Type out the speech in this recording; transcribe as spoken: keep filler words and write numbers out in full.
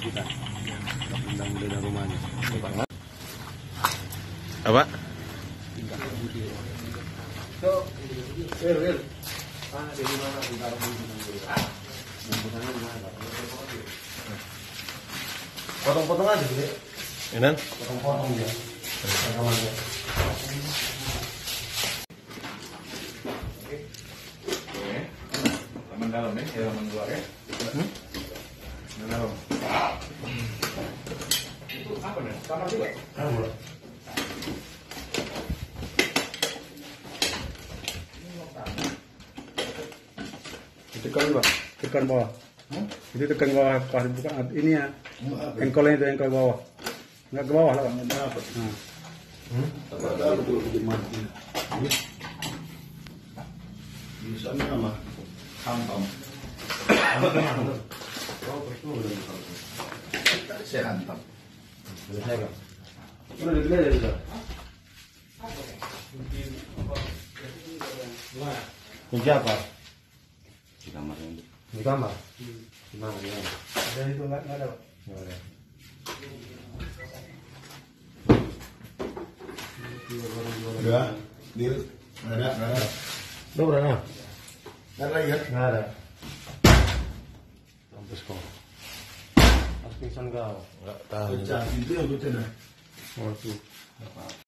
kita. Kita pendam dari rumahnya. Apa? So, real, real. Ah, dari mana? Ditaruh di mana dulu? Bungkusannya di mana? Potong-potong aja, gitu. Ini? Potong-potong ya. Potong-potong. Teman dalam nih, ya teman luar ya. Hmm? Teman dalam. Itu apa nih? Kamar juga? Kamar. Tekan bawah, tekan bawah. Hmm? Itu tekan bawah, pas buka ini ya. Engkolnya itu engkol bawah. Enggak ke bawah lah, enggak dapat. Nah. Hmm? Ada itu mati. Di sana nama hantam. Oh, betul. Saya hantam. Selesai kan? Udah dilihat ya sudah. Kunci apa? Di kamar ini. Di kamar? Hmm. Di mana? Di mana? Ada itu enggak ada, Pak? Enggak ada. Udah, deal. Nggak ada, nggak ada. Udah berapa? Nggak ada lagi ya? Nggak ada. Mampus kau. Harus pingsan kau. Enggak tahu. Pecah, itu yang pecah dah. Oh, itu.